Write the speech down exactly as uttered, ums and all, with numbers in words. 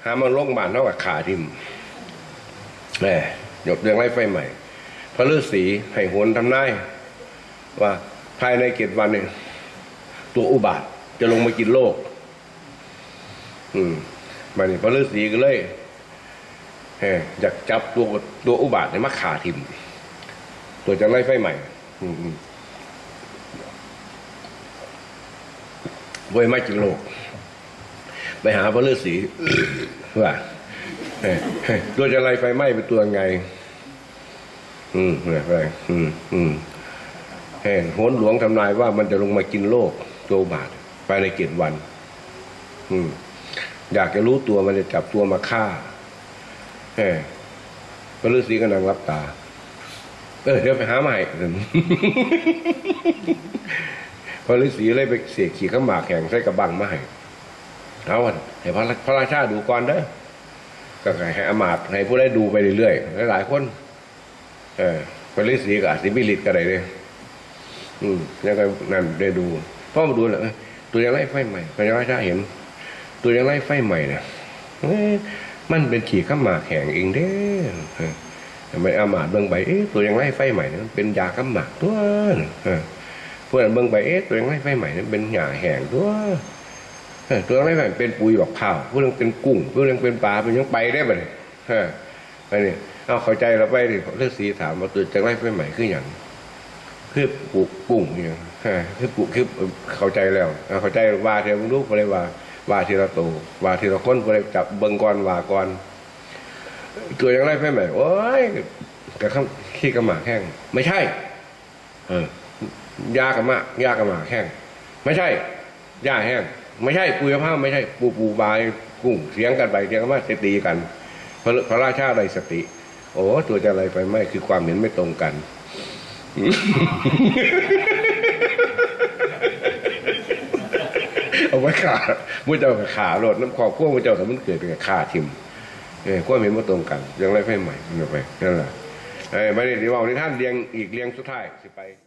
หามันโรคบานเท่ากับขาทิมแหมหยดเรื่องไล่ไฟใหม่พระฤาษีให้โหนทำนายว่าภายในเจ็ดวันเนี่ยตัวอุบาทจะลงมากินโลกอืมมาเนี่ยพระฤาษีก็เลยเฮ้อยากจับตัวตัวอุบาทเนี่ยมาขาทิมตัวจะไล่ไฟใหม่อืมไว้ไม่กินโลกไปหาพระฤาษีว่าตัวจะไล่ไฟไหม้เป็นตัวไงอืมอะไรอืมอืมแห่งโหนหลวงทำนายว่ามันจะลงมากินโลกตัวบาทภายในเจ็ดวันอืมอยากจะรู้ตัวมันจะจับตัวมาฆ่าแห่พระฤาษีก็นั่งรับตาเออเดี๋ยวไปหาใหม่พระฤาษีเลยไปเสกขี่ข้าหมากแข่งใส่กระบังมาให้เอาวันให้พระพระราชาดูก่อนเด้อก็ให้อมาตย์ให้ผู้ได้ดูไปเรื่อยๆหลายๆคนเออพระฤาษีกับสิบิลิตก็ได้เลยอืมแล้วก็นั่นได้ดูพ่อมาดูเลยตัวยังไล่ไฟใหม่พระราชาเห็นตัวยังไล่ไฟใหม่เนี่ยมันเป็นขี่ข้าหมากแข่งเองเด้อไม่อามาตย์เบิ่งไปเอ๊ะตัวยังไล่ไฟใหม่เนี่ยเป็นยาข้าหมากตัวเพื่อนเบิ่งไปเอ๊ะตัวยังไล่ไฟใหม่เนี่ยเป็นหญ้าแห้งตัวตัวอะไรแบบเป็นปุ๋ยบอกข้าวพวกนึงเป็นกุ้งพวกนึงเป็นปลาเป็นยังไปได้บ่เนี่ยฮะไปเนี่ยเอาเข้าใจเราไปดิเลือกสีถามว่าตัวจะไล่ไฟใหม่คืออย่างคือปลูกกุ้งอย่างฮะคือปลูกคือเข้าใจแล้วเข้าใจว่าเทวลูกอะไรว่าว่าทีละโตว่าทีละคนอะไรจับเบิ่งก่อนว่าก่อนตัวยังไล่ไฟใหม่โอ้ยกระข้างขี้กระหม่าแห้งไม่ใช่เออยากระหม่ายากระหม่าแห้งไม่ใช่ยาแห้งไม่ใช่ปุยผ้าไม่ใช่ปูปูบายกุ้งเสียงกันไปเสียงกันมาตีกันพระพระราชาได้สติโอ้ตัวจะอะไรไปไม่คือความเห็นไม่ตรงกันเอาไว้ขามุ้ยเจ้าขาโหลดน้ำคอพวกมุ้ยเจ้าสมมติเกิดเป็นขาทิมเออความเห็นไม่ตรงกันยังไรไฟใหม่นั่นไปนั่นแหละไอ้ไม่ได้ดีว่าในท่านเลี้ยงอีกเลี้ยงสุดท้ายสิไป